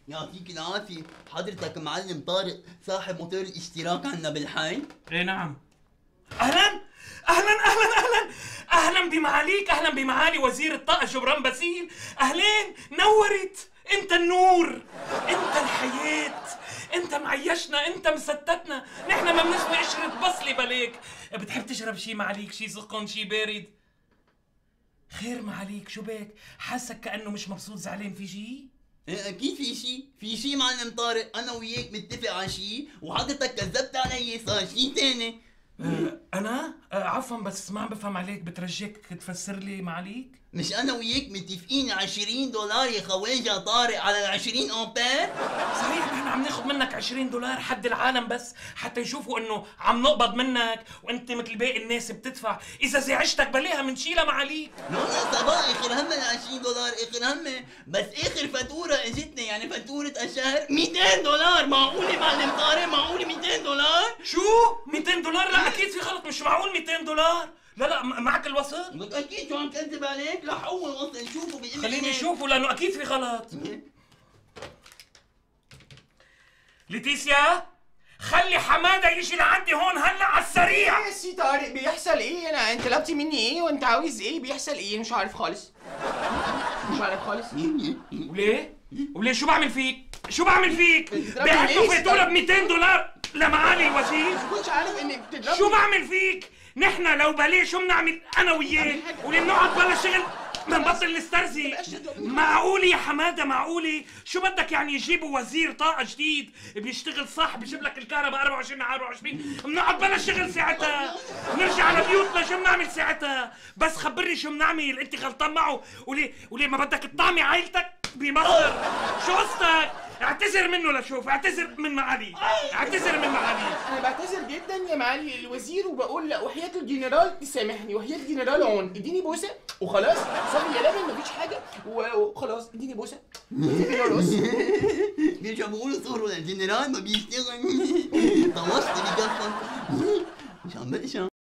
يعطيك العافية، حضرتك معلم طارق صاحب موتور الاشتراك عنا بالحي؟ ايه نعم. اهلا اهلا اهلا اهلا اهلا بمعاليك، اهلا بمعالي وزير الطاقة جبران باسيل. اهلين، نورت. انت النور، انت الحياة، انت معيشنا، انت مستتنا. نحن ما بنسوي قشرة بصلة بليك. بتحب تشرب شي معاليك؟ شي سخن شي بارد؟ خير معاليك، شو بك؟ حاسك كأنه مش مبسوط، زعلان في شي؟ ايه اكيد في شي معلم طارق، انا وياك متفق على شي وحضرتك كذبت علي، صار شي تاني. انا عفوا بس ما عم بفهم عليك، بترجيك تفسر لي معاليك؟ مش انا وياك متفقين $20 يا خواجه طارق على ال20 امبير؟ صحيح نحن عم ناخذ منك $20 حد العالم بس حتى يشوفوا انه عم نقبض منك وانت مثل باقي الناس بتدفع. اذا زعجتك بلاها منشيلها معاليك. لا صباح اخر هم $20 اخر هم، بس اخر فاتوره اجتنا يعني فاتوره الشهر $200. معقوله معلم طارق؟ معقوله $200؟ شو $200؟ لا اكيد في غلط، مش معقول $200. لا لا معك الوسط؟ لك اكيد، شو عم كذب عليك؟ رح اول وصل نشوفه بإذن الله. خليني اشوفه لانه اكيد في غلط. ليتيسيا، خلي حماده يجي لعندي هون هلا على السريع. ايه يا سي طارق بيحصل ايه؟ انت طلبتي مني ايه وانت عاوز ايه؟ بيحصل ايه؟ مش عارف خالص. مش عارف خالص. وليه؟ وليه؟ شو بعمل فيك؟ شو بعمل فيك؟ بتضربني بعتوا ليش فاتوره طيب؟ $200 لمعالي الوزير. ما كنتش عارف انك بتضربني. شو بعمل فيك؟ نحن لو بليه شو بنعمل انا وياك؟ وليه بنقعد بلا شغل منبطل نسترزي؟ معقولة يا حمادة معقولة؟ شو بدك يعني يجيبوا وزير طاقة جديد بيشتغل صح بيجيب لك الكهرباء 24 على 24 بنقعد بلا شغل ساعتها؟ نرجع على بيوتنا شو بنعمل ساعتها؟ بس خبرني شو بنعمل، انت غلطان معه. وليه ما بدك تطعمي عائلتك بمصر؟ شو قصتك؟ اعتذر منه لشوف، اعتذر من معالي، اعتذر من معالي. انا بعتذر جدا يا معالي الوزير وبقول لا وحياة الجنرال تسامحني وحياة الجنرال عون اديني بوسه وخلاص. صافي يا لبن مفيش حاجه وخلاص اديني بوسه. ليش عم بقولوا صوروا الجنرال ما بيشتغل؟ طوشت بكفن. مش عم بقشع.